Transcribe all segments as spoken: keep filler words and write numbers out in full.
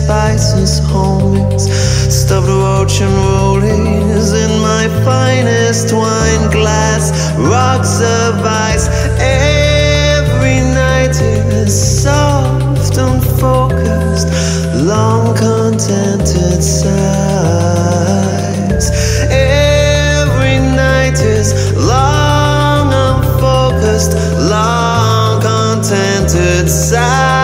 spices, homies, stuffed roach and rollies in my finest wine glass, rocks of ice. Every night is soft and focused, long contented sighs. Every night is long unfocused, long contented sighs.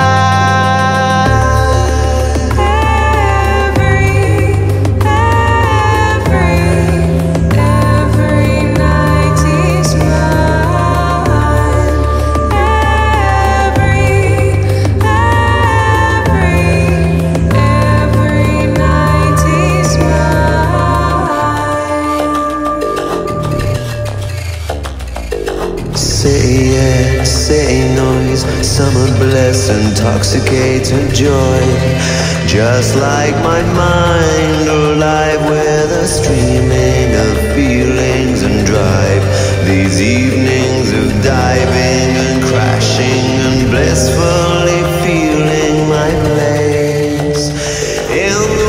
City air, city noise, summer bliss, intoxicated joy. Just like my mind, alive with a streaming of feelings and drive. These evenings of diving and crashing and blissfully feeling my place in the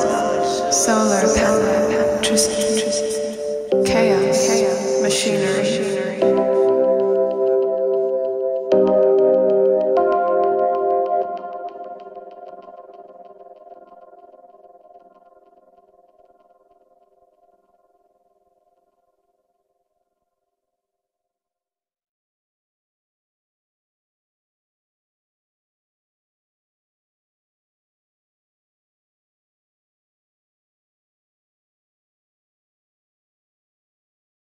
solar panel, electricity, chaos, machinery.